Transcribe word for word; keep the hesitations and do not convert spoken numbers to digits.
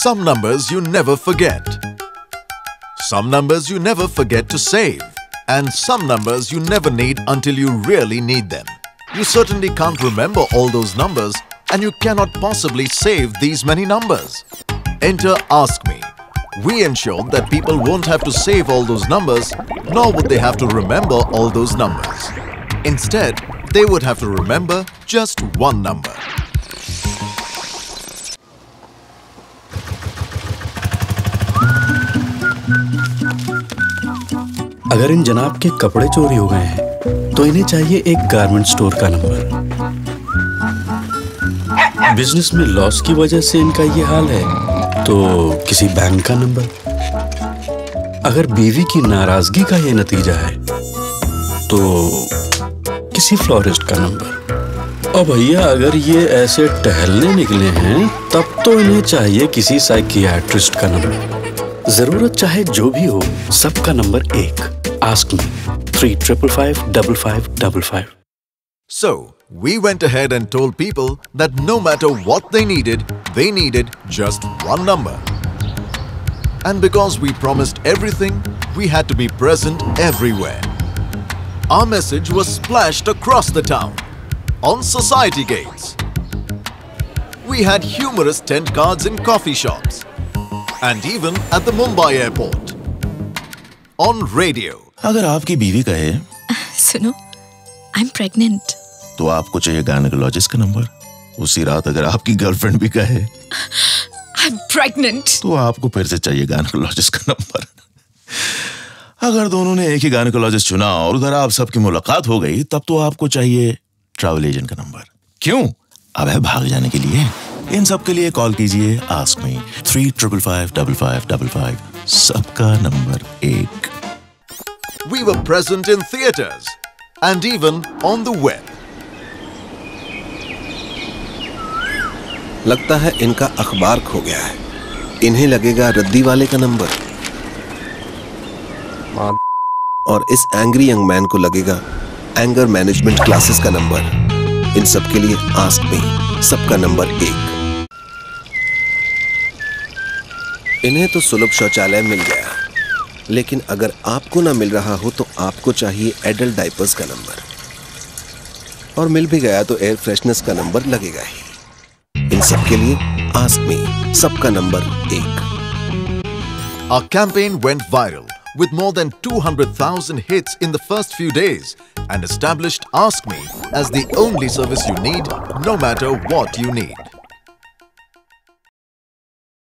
Some numbers you never forget. Some numbers you never forget to save. And some numbers you never need until you really need them. You certainly can't remember all those numbers, and you cannot possibly save these many numbers. Enter Ask Me. We ensure that people won't have to save all those numbers, nor would they have to remember all those numbers. Instead, they would have to remember just one number. अगर इन जनाब के कपड़े चोरी हो गए हैं, तो इन्हें चाहिए एक गारमेंट स्टोर का नंबर। बिजनेस में लॉस की वजह से इनका ये हाल है, तो किसी बैंक का नंबर। अगर बीवी की नाराजगी का ये नतीजा है, तो किसी फ्लोरिस्ट का नंबर। और भैया अगर ये ऐसे टहलने निकले हैं, तब तो इन्हें चाहिए किसी साइकियाट्रिस्ट का नंबर। जरूरत चाहे जो भी हो, सबका नंबर एक। Ask me. Three triple five double five double five. So, we went ahead and told people that no matter what they needed, they needed just one number. And because we promised everything, we had to be present everywhere. Our message was splashed across the town, on society gates. We had humorous tent cards in coffee shops, and even at the Mumbai airport. On radio. अगर आपकी बीवी कहे, सुनो, I'm pregnant. तो आपको चाहिए gynaecologist का number. उसी रात अगर आपकी गर्लफ्रेंड भी कहे, I'm pregnant. तो आपको फिर से चाहिए गायनेकोलॉजिस्ट का नंबर। अगर दोनों ने एक ही गायनेकोलॉजिस्ट चुना और उधर आप सबकी मुलाकात हो गई, तब तो आपको चाहिए ट्रैवल एजेंट का नंबर। क्यों? अब है भाग जाने के लिए। इन सब के लिए कॉल कीजिए ask me three triple five double five double five. सबका नंबर एक। We were present in theaters and even on the web. लगता है इनका अखबार खो गया है। इन्हें लगेगा रद्दी वाले का नंबर, और इस एंग्री यंग मैन को लगेगा एंगर मैनेजमेंट क्लासेस का नंबर। इन सब के लिए आस्क मी, सबका नंबर एक। इन्हें तो सुलभ शौचालय मिल गया, लेकिन अगर आपको ना मिल रहा हो तो आपको चाहिए एडल्ट डायपर्स का नंबर, और मिल भी गया तो एयर फ्रेशनर्स का नंबर लगेगा ही। इन सब के लिए आस्क मी, सबका नंबर एक। Our campaign went viral with more than two hundred thousand hits in the first few days and established Ask Me as the only service you need, no matter what you need.